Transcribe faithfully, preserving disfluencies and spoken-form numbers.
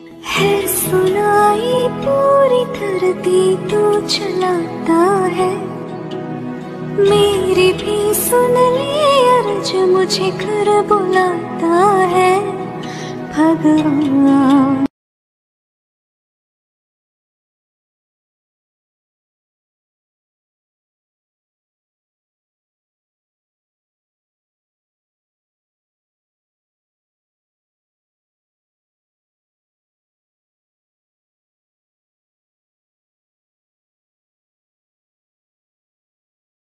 है सुनाई पूरी धरती तू चलाता है, मेरी भी सुन ले अर्ज मुझे घर बुलाता है भगवान।